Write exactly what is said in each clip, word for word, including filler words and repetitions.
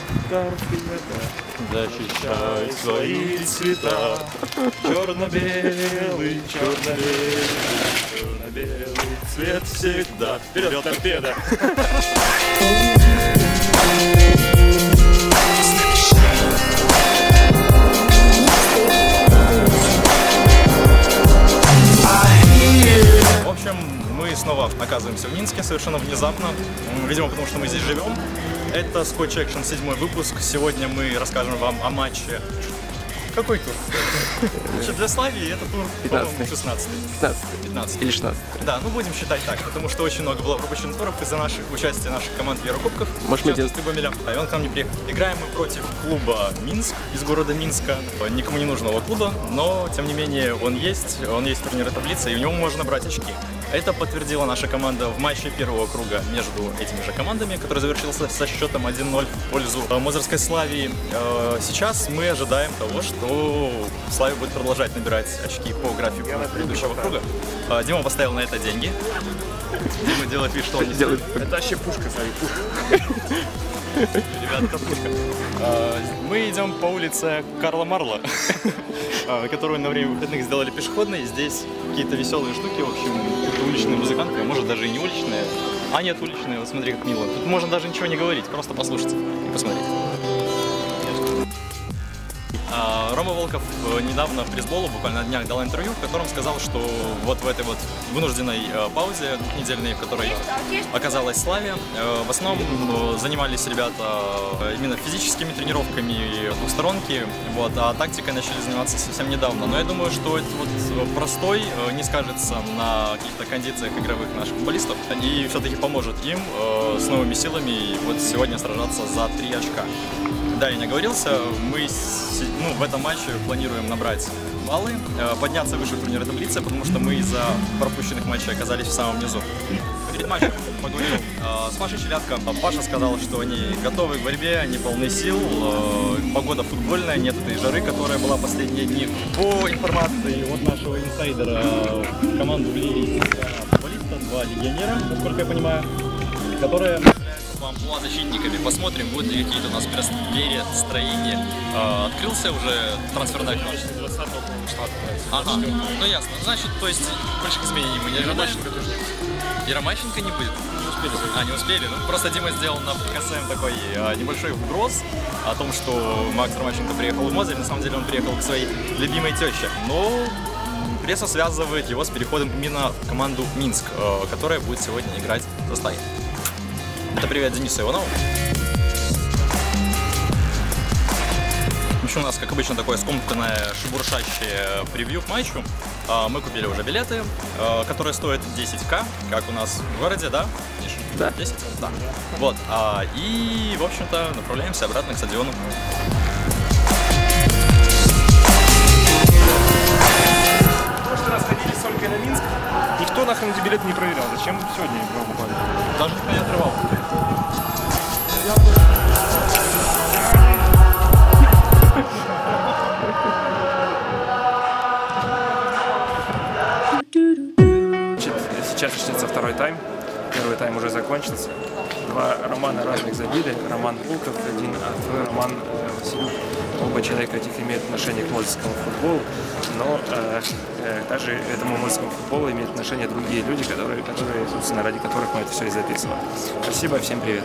Защищай свои цвета. Черно-белый, черно-белый, черно-белый цвет всегда. Вперед, торпеда! В общем, мы снова оказываемся в Минске совершенно внезапно, видимо, потому что мы здесь живем. Это Scotch Action, седьмой выпуск. Сегодня мы расскажем вам о матче. Какой тур? Значит, для Славии это тур, по-моему, шестнадцатый. пятнадцатый. пятнадцатый. Или шестнадцатый. Да, ну будем считать так, потому что очень много было пропущенных туров из-за наших участия наших команд в Еврокубках. Может, мы делаем... А он к нам не приехал. Играем мы против клуба Минск из города Минска. Никому не нужного клуба, но тем не менее он есть, он есть в турнирной таблице, и у него можно брать очки. Это подтвердила наша команда в матче первого круга между этими же командами, который завершился со счетом один ноль в пользу Мозырской Славии. Сейчас мы ожидаем того, что Славия будет продолжать набирать очки по графику предыдущего круга. Дима поставил на это деньги. Дима делает вид, что он не делает. Это вообще пушка, смотри, пушка. Ребята, это пушка. Мы идем по улице Карла Марла, которую на время выходных сделали пешеходной. Здесь какие-то веселые штуки, в общем, уличные музыканты, может даже и не уличные. А нет, уличные, вот смотри, как мило. Тут можно даже ничего не говорить, просто послушать и посмотреть. Рома Волков недавно в пресс-болу, буквально на днях, дал интервью, в котором сказал, что вот в этой вот вынужденной паузе двухнедельной, в которой оказалась Славия, в основном занимались ребята именно физическими тренировками двухсторонки, вот, а тактикой начали заниматься совсем недавно. Но я думаю, что этот вот простой не скажется на каких-то кондициях игровых наших футболистов и все-таки поможет им с новыми силами вот сегодня сражаться за три очка. Да, я не оговорился, мы ну, в этом матче планируем набрать баллы, подняться выше в турнирной таблице, потому что мы из-за пропущенных матчей оказались в самом низу. Перед матчем поговорил э, с Пашей Челятко. Паша сказал, что они готовы к борьбе, они полны сил, э, погода футбольная, нет этой жары, которая была последние дни. По информации от нашего инсайдера, команду в Ливии футболиста, два легионера, насколько я понимаю, которые... Амплуа защитниками. Посмотрим, будут ли какие-то у нас перестроения. Э, открылся уже трансферное окно. двадцатого штата. Ага, ну ясно. Значит, то есть больших изменений мы не ожидаем. И Ромащенко не будет? Не успели. А, не успели. Ну, просто Дима сделал на КСМ такой а, небольшой вброс о том, что Макс Ромащенко приехал в Мозырь. На самом деле он приехал к своей любимой теще. Но пресса связывает его с переходом именно в команду Минск, э, которая будет сегодня играть за Славию. Это привет Денису Иванову. В общем, у нас, как обычно, такое скомканное, шебуршащее превью к матчу. Мы купили уже билеты, которые стоят десять ка, как у нас в городе, да? Да. десять? Да. Вот. И, в общем-то, направляемся обратно к стадиону. В прошлый раз ходили с Олькой на Минск, никто нахрен эти билеты не проверял. Зачем сегодня его покупали? Даже никто не отрывал. Сейчас начнется второй тайм. Первый тайм уже закончился. Два Романа разных забили. Роман Волков, один, а второй Роман э, Василюк. Оба человека этих имеют отношение к мозырскому футболу, но э, э, также этому мозырскому футболу имеют отношение другие люди, которые, которые, собственно, ради которых мы это все и записываем. Спасибо, всем привет.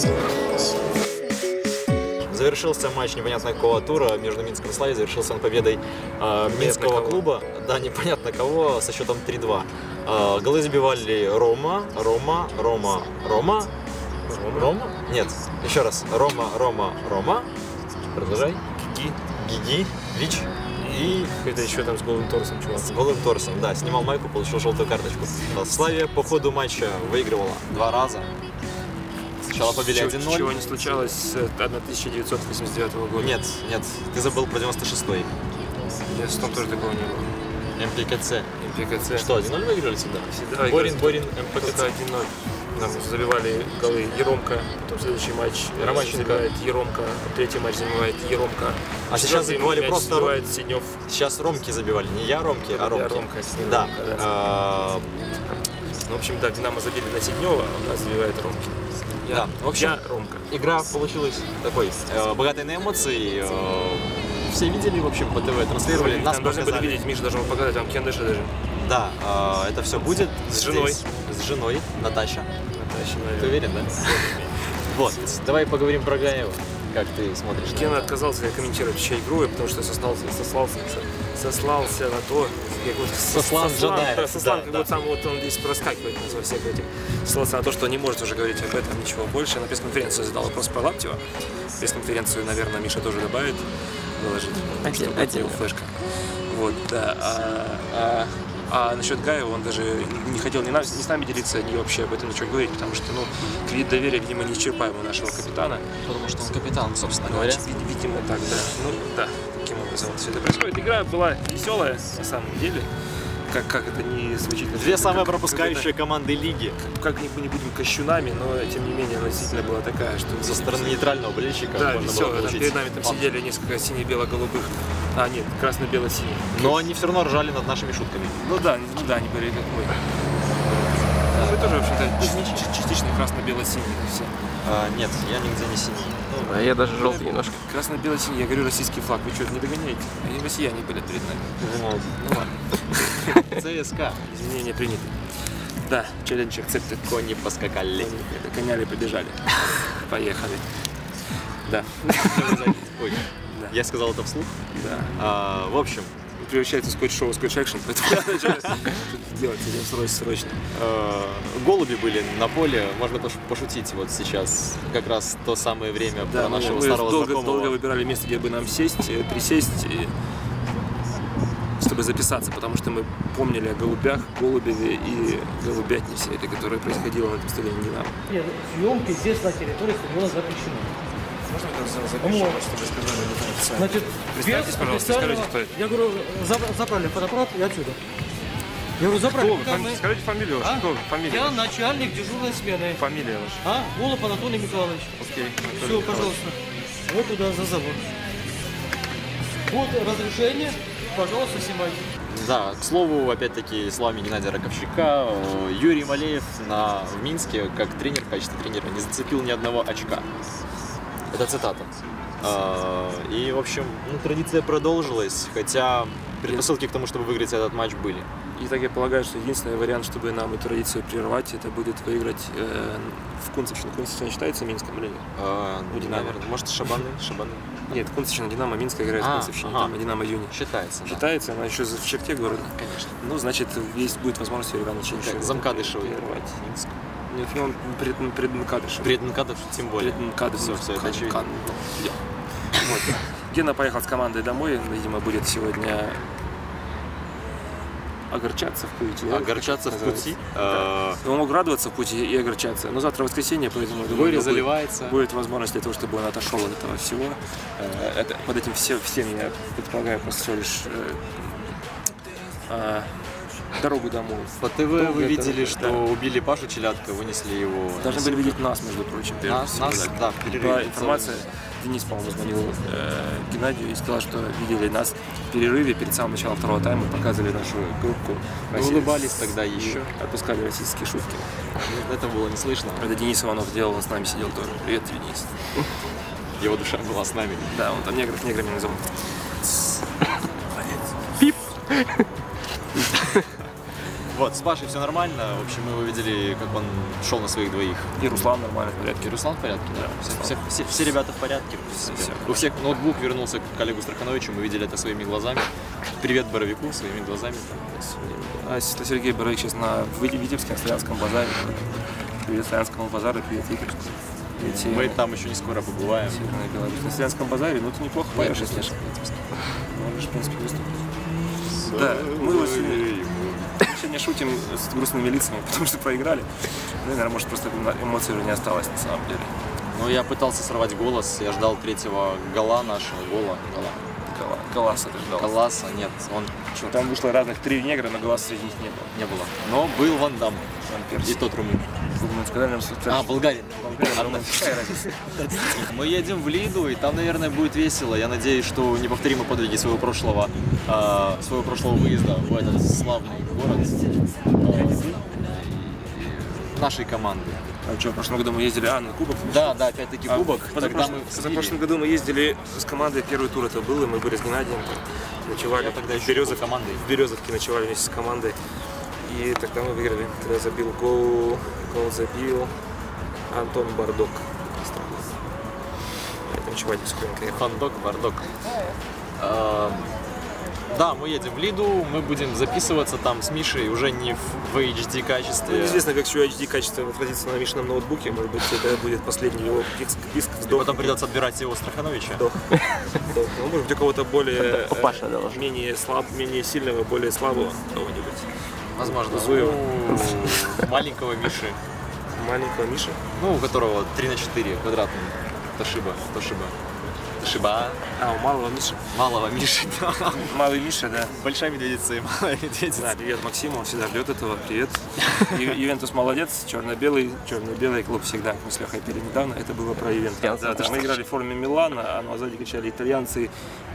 Завершился матч непонятно какого тура между Минском и Славией, завершился он победой э, Минского клуба, да, непонятно кого, со счетом три два. Э, голы забивали Рома, Рома, Рома, Рома, Рома? Нет, еще раз, Рома, Рома, Рома, продолжай. Гиги, Гиги, Вич и... Это еще там с голым торсом, чувак. С голым торсом, да, снимал майку, получил желтую карточку. Славия по ходу матча выигрывала два раза. Сначала побили один ноль. Чего не случалось с тысяча девятьсот восемьдесят девятого года? Нет, нет, ты забыл про девяносто шестой. Нет, там тоже такого не было. эм пэ ка цэ. эм пэ ка цэ. Что, один ноль выиграли всегда? Всегда. Борин, Борин, эм пэ ка цэ. один ноль. Нам забивали голы Еромка, потом следующий матч Ромащенко забивает Еромка, третий матч забивает Еромка. А сейчас забивали просто забивает Синев. Сейчас Ромки забивали, не я Ромки, а Ромки. Ромка, да. да. Ну, в общем, да, Динамо забили на Сиднева, а у нас забивает Ромки. Я, Да. В общем, я Ромка. игра получилась такой, э, богатой на эмоции. Э, все видели, в общем, по ТВ транслировали, нас Там должны были показали. видеть, Миша должен был показать вам Кендыша даже. Да, э, это все будет С здесь. женой. С женой, Наташа. Наташа, Ты уверен, да? Вот, давай поговорим про Гаева. Как ты смотришь на Кена это? отказался комментировать чьей игру, потому что сослался, сослался, сослался на то, как вот Сослан Сослан, Джадаев, да, Сослан, да, как да. вот сам вот он здесь проскакивает во всех этих. Сослался на то, что он не может уже говорить об этом ничего больше. На пресс-конференции задал вопрос про Лаптева. Пресс-конференцию, наверное, Миша тоже добавит, выложит, потому что будет его флешка. Вот, да. А, а, а насчет Гаева он даже не хотел ни, нас, ни с нами делиться, ни вообще об этом ничего говорить, потому что, ну, кредит доверия, видимо, неисчерпаемый у нашего капитана. Потому что он капитан, собственно говоря. Вид- Видимо, так, да. Ну, да, таким образом все это происходит. Игра была веселая, на самом деле. Как, как это не звучит. Две как- самые как- пропускающие команды лиги Как, как мы не будем кощунами, но тем не менее она действительно была такая, что... со стороны нейтрального болельщика Да, можно было веселая. Там получить. перед нами там пан. сидели несколько сине-бело-голубых. А, нет, красно-бело-синих. Но они все равно ржали над нашими шутками. Ну да, ну да, они были как мы. Мы тоже, в общем-то, ч- частично красно-бело-синие все. А, нет, я нигде не синий. А я даже желтый немножко. Красно-бело-синий, я говорю российский флаг, вы что, не догоняете? Они россияне были перед нами. Ну, Ну ладно, ЦСКА. извинения приняты. Да, челлендж accepted. Кони поскакали. Коняли, побежали. Поехали. Да. Ой, Да. я сказал это вслух. Да. А, в общем, Превращается в скотч-шоу, скотч-экшн, поэтому я начал делать этим срочно. срочно. э, голуби были на поле, можно пош- пошутить вот сейчас. Как раз то самое время Да, про мы, нашего мы старого долго, знакомого. долго выбирали место, где бы нам сесть, э, присесть, и- чтобы записаться, потому что мы помнили о голубях, голубеве и голубятне всей этой, которая происходила на этом стадионе «Динамо». Нет, съемки здесь на территории стадиона запрещены. Можно это запишем, чтобы сказали об этом официально? Значит, Представьтесь, без пожалуйста, официального- скажите, кто это. Я говорю, заб- забрали фотоаппарат и отсюда. Я говорю, забрали. Кто вы? пока Фами- мы- Скажите фамилию вашу. А? Кто вы? Фамилия Я ваша. начальник дежурной смены. Фамилия ваша. А? Голуб Анатолий Михайлович. Окей. Анатолий Все, Михайлович. пожалуйста. Вот туда за забор. Вот разрешение. Пожалуйста, снимайте. Да, к слову, опять-таки, словами Геннадия Раковщика, э, Юрий Малеев на, в Минске, как тренер, в качестве тренера, не зацепил ни одного очка. Это цитата. Э, И, в общем, ну, традиция продолжилась, хотя предпосылки к тому, чтобы выиграть этот матч, были. И так я полагаю, что единственный вариант, чтобы нам эту традицию прервать, это будет выиграть э, в Кунцевщине. Кунцевщина считается Минском или нет? Э, Ну, Динамо. наверное, может, Шабаны, Шабаны. Нет, Кунцевщина, Динамо, Минск играет в А, Кунцевщине, ага. там Динамо Юни. Считается, да. Считается, она еще в черте города. Конечно. Ну, значит, есть будет возможность Юрия Ивановича еще Как Замкадышева прервать. Минск. Нет, ну, он пред, предмкадыш. Предмкадыш тем более. Предмкадыш. Все, все, это очевидно. Вот. Гена поехал с командой домой, видимо, будет сегодня огорчаться в пути. да? Огорчаться в Как это пути. называется? Э, Он мог радоваться в пути и огорчаться. Но завтра воскресенье, поэтому я думаю, Горе у него будет- заливается. Будет возможность для того, чтобы он отошел от этого всего. Э, Это, под этим все, всем я предполагаю просто всего лишь э, а, дорогу домой. По ТВ Долго вы это- видели, что да. убили Пашу Челядко, вынесли его. Должны были видеть нас, между прочим. прежде Нас, всего, нас, да. да, в перерыве. Была информация, Денис, по-моему, звонил э, Геннадию и сказал, что видели нас в перерыве перед самым началом второго тайма, показывали нашу группу. Мы России- улыбались тогда и еще. Отпускали российские шутки. Это было не слышно. Это Денис Иванов делал, он с нами сидел тоже. Привет, Денис. Его душа была с нами. Да, он там негров неграми называл. Вот, с Пашей все нормально. В общем, мы его видели, как он шел на своих двоих. И Руслан нормально в порядке. И Руслан в порядке, да? Все, Руслан. все- все- все ребята в порядке. Все. У всех ноутбук вернулся к Олегу Страхановичу, мы видели это своими глазами. Привет Боровику своими глазами. А Сергей Боровик сейчас на в Витебске, на Славянском базаре. Привет Славянскому базару, привет Витебску. Привет Мы Северной- там еще не скоро побываем. Северной Беларуси. На Славянском базаре, ну ты неплохо поешь, если Конечно. можешь, в принципе, выступить. Да, мы вот сегодня, сегодня шутим с грустными лицами, потому что проиграли. Ну, наверное, может, просто эмоций уже не осталось на самом деле. Ну, я пытался сорвать голос, я ждал третьего гола нашего, гола, гола. Гола- Голаса ты ждал. Голаса, нет, он чё, Там вышло разных три негра, но голаса среди них не было. не было. Но был Ван Дам. Ван Перси. И тот румын. Мы сказали нам, что- А, болгарин. Одна- какая разница? Мы едем в Лиду, и там, наверное, будет весело. Я надеюсь, что неповторимые подвиги своего прошлого, а, своего прошлого выезда в этот славный город а, нашей команды А что, в прошлом году мы ездили, а, на кубок? Да, да, опять-таки А, кубок. Тогда позапрошлом- мы в за Сибири. прошлым году мы ездили с командой, первый тур это был, и мы были с Геннадием, ночевали Я тогда в, еще Березов- был командой. в Березовке, ночевали вместе с командой. И тогда мы выиграли. Тогда забил гол, гол забил Антон Бардок. Это ночевали с Куинкой. Фандок, бардок. А, Да, мы едем в Лиду, мы будем записываться там с Мишей уже не в в эйч ди Ну, качестве. неизвестно, как еще эйч ди качество отразится на Мишином ноутбуке. Может быть, это будет последний его писк, писк И вздох. потом придется отбирать его Страхановича. Вдох. Вдох. Ну, может быть, у кого-то более, Паша э, должен. менее, слаб, менее сильного, более слабого кого-нибудь. Возможно, Зуева. у маленького Миши. Маленького Миши. Ну, у которого три на четыре квадратный. Тошиба, Тошиба. Тошиба. А, у малого Миши. Малого Миши, да. Малый Миша, да. Большая медведица и малая медведица. Да, привет Максиму, он всегда ждет этого. Привет. Ю- Ювентус молодец, черно-белый, черно-белый клуб всегда. Мы с Лехой пели недавно, это было про Ювентус. Да, да, мы играли в форме Милана, а на сзади кричали итальянцы: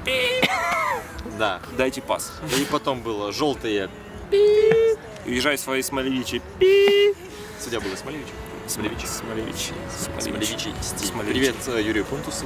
Да. дайте пас. И потом было желтые. Уезжай свои Смолевичи. Судья был Смолевич. Смолевич. Смолевичи. Смолевичи. Стиль. Смолевич. Привет э, Юрию Пунтусу.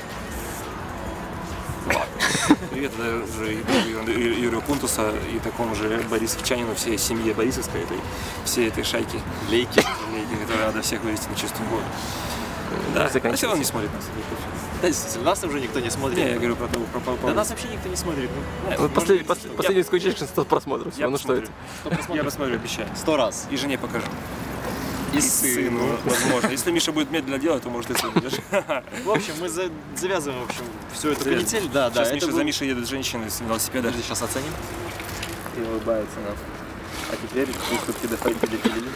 Привет даже Ю- Ю- Юрию Пунтуса и такому же борисовчанину, всей семье борисовской, этой, всей этой шайки, Лейки. лейки, которая надо всех вывести на чистую воду. Да, а все равно не смотрит нас. Да, действительно, нас уже никто не смотрит. Не, я говорю про того, про про- Да нас вообще никто не смотрит. Ну, Вот послед- послед- Последний скучаешь сто просмотров. всего. Я Ну что это? посмотрю. Я посмотрю, обещаю. Сто раз. И жене покажу. И Сыну, сыну. возможно. Если Миша будет медленно делать, то может и сын будешь. В общем, мы за- завязываем, в общем, всю эту Завязываем. канитель. Да, да. Сейчас это Миша, был- за Мишей едут женщины с велосипеда. Подожди, сейчас оценим. И улыбаются нам. А теперь приступки до файтили.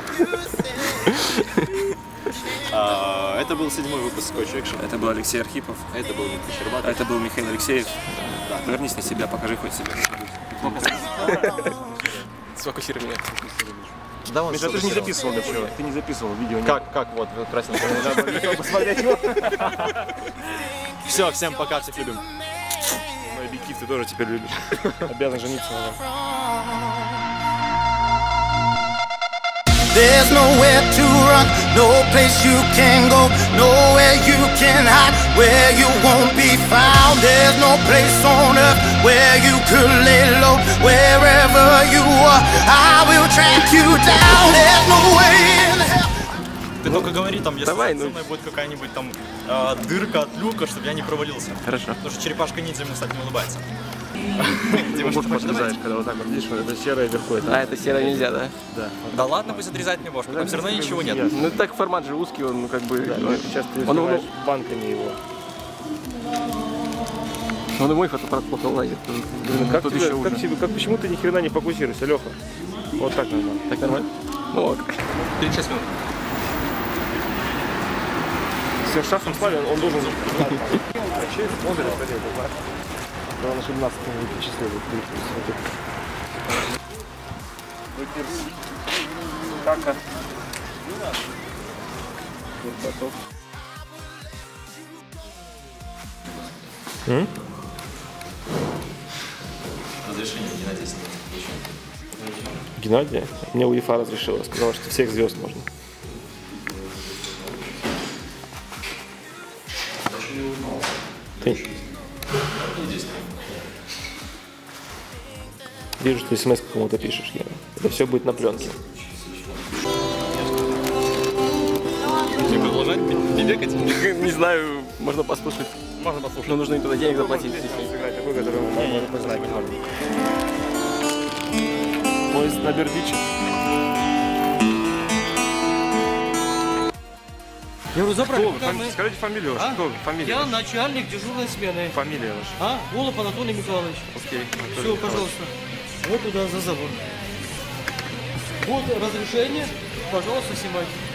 А, Это был седьмой выпуск Скотч Экшн. Это был Алексей Архипов. Это был Дмитрий А Щербатов. это был Михаил Алексеев. Вернись на себя, покажи хоть себя. Сфокусируй меня. Да, он Миша, ты же не записывал ничего. Ты не записывал видео. Как, как, вот, вот красненький. Посмотреть его. Все, всем пока, всех любим. Мой объектив ты тоже теперь любишь. Обязан жениться на нем. There's nowhere to run, no place you can go, nowhere you can hide, where you won't be found. There's no place on earth where you could lay low. Wherever you are, I will track you down. There's no way in hell. Ты только говори, там, если давай, за ну. сценой будет какая-нибудь там э, дырка от люка, чтобы я не провалился. Хорошо. Потому что черепашка ниндзя ему, кстати, не улыбается. Бошку подрезаешь, когда вот так вот видишь, это серое вверху. А, это серое нельзя, да? Да ладно, пусть отрезает мне бошку, там все равно ничего нет. Ну так формат же узкий, он ну, как бы... ну, Сейчас ты Он, снимаешь он, банками его. он и мой фотоаппарат плохо лазит. Блин, как, Тут тебе- еще как, уже. тебе- как почему ты ни хрена не фокусируешься, Леха? Вот так надо. Так нормально? Ну ок. тридцать шесть минут. С шахом Славе он должен... Вообще смотрит, главное, чтобы нас кто-нибудь счастливый. Как-то. Разрешение Геннадия снимать. Геннадия? Мне УЕФА разрешила, сказала, что всех звезд можно. Ты... Вижу, что смс кому-то пишешь. Лена. Это все будет на пленке. Тебе продолжать бегать? Не знаю, можно послушать. Можно послушать. Но нужно им туда денег заплатить. Сыграть такой, который мы знаем. Поезд на Бердичев. Я говорю, забрали. Кто вы? Куда Фами- мы? Скажите фамилию вашу. А? Кто вы? Фамилия Я ваша. начальник дежурной смены. Фамилия ваша. А? Голуб Анатолий Михайлович. Окей. Все, пожалуйста. Вот туда за забор. Вот разрешение. Пожалуйста, снимайте.